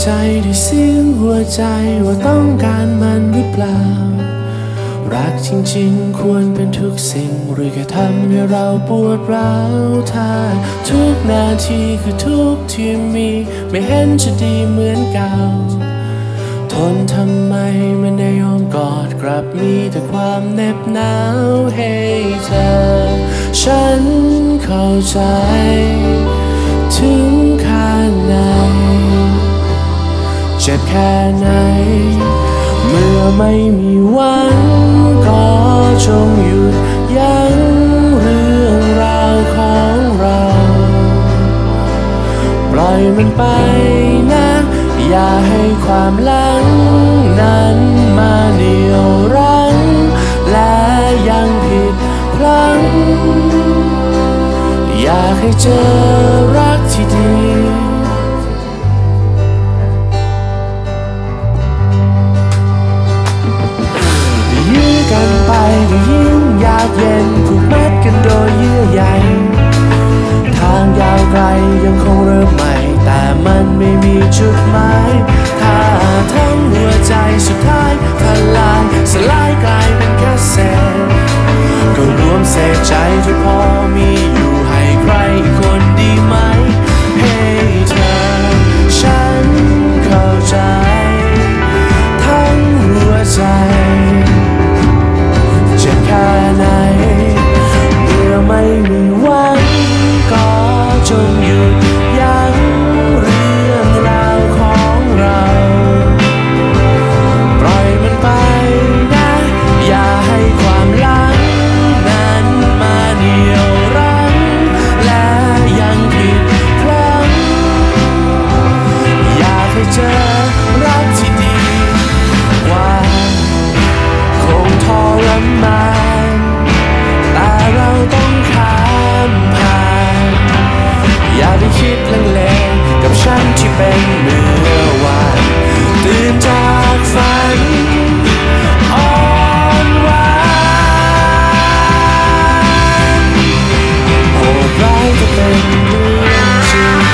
ใจด้วยเสียงหัวใจว่าต้องการมันหรือเปล่ารักจริงๆควรเป็นทุกสิ่งหรือแค่ทำให้เราปวดร้าวถ้าทุกนาทีคือทุกที่มีไม่เห็นจะดีเหมือนเก่าทนทำไมไม่ได้ยอมกอดกลับมีแต่ความเหน็บหนาวให้เธอฉันเข้าใจถึงข้างในเจ็บแค่ไหนเมื่อไม่มีหวังก็จงหยุดยั้งเรื่องราวของเราปล่อยมันไปนะอย่าให้ความหลังนั้นมาเหนี่ยวรั้งและยังผิดพลั้งอยากให้เจอรักที่ดียื้อกันไปก็ยิ่งยากเย็นผูกมัดกันโดยเยื่อใยทางยาวไกลยังคงเริ่มใหม่แต่มันไม่มีจุดหมายถ้าทั้งหัวใจสุดท้ายทลายสลายกลายเป็นแค่เศษก็รวมเศษใจที่พอมีอยู่ให้ใครอีกคนดีไหมให้เธอฉันเข้าใจทั้งหัวใจเจ็บแค่ไหนเมื่อไม่มีหวังก็จงหยุดยั้งเรื่องราวของเราปล่อยมันไปนะอย่าให้ความหลังนั้นมาเหนี่ยวรั้งและยังผิดพลั้งอยากให้เจอรักที่ดีกว่าคงทรมานแต่เราต้องข้ามผ่านอย่าไปคิดเลงๆกับฉันที่เป็นเมื่อวานตื่นจากฝันอ่อนหวานโหดร้ายจะเป็นเรื่องจริง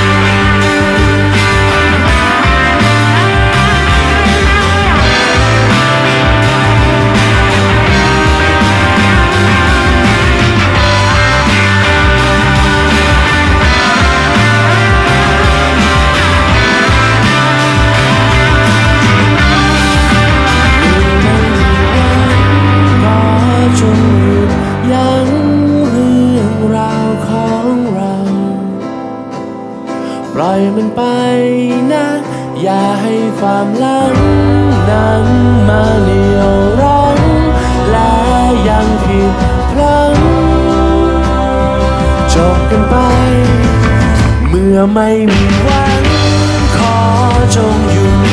จงหยุดยั้งเรื่องราวของเราปล่อยมันไปนะอย่าให้ความหลังนั้นมาเหนี่ยวรั้งและยังผิดพลั้งจบกันไปเมื่อไม่มีหวังขอจงหยุด